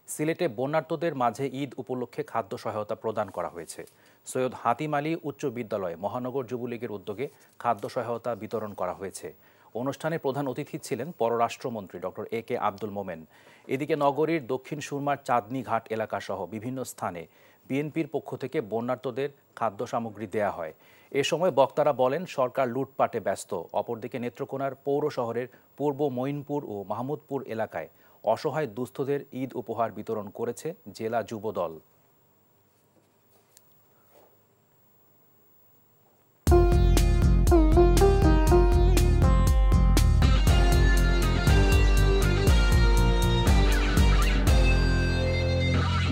সিলেটে বন্যার্তদের মাঝে ঈদ উপলক্ষে খাদ্য সহায়তা প্রদান করা হয়েছে। সৈয়দ হাতিম আলী উচ্চ বিদ্যালয়ে মহানগর যুবলীগের উদ্যোগে খাদ্য সহায়তা বিতরণ করা হয়েছে। অনুষ্ঠানে প্রধান অতিথি ছিলেন পররাষ্ট্রমন্ত্রী ডক্টর এ.কে আব্দুল মোমেন। এদিকে নগরীর দক্ষিণ সুরমার চাঁদনী ঘাট এলাকাসহ বিভিন্ন স্থানে বিএনপির পক্ষ থেকে বন্যার্তদের খাদ্য সামগ্রী দেয়া হয়। এ সময় বক্তারা বলেন, সরকার লুটপাটে ব্যস্ত। অপরদিকে নেত্রকোনার পৌর শহরের পূর্ব মঈনপুর ও মাহমুদপুর এলাকায় অসহায় দুস্থদের ঈদ উপহার বিতরণ করেছে জেলা যুবদল।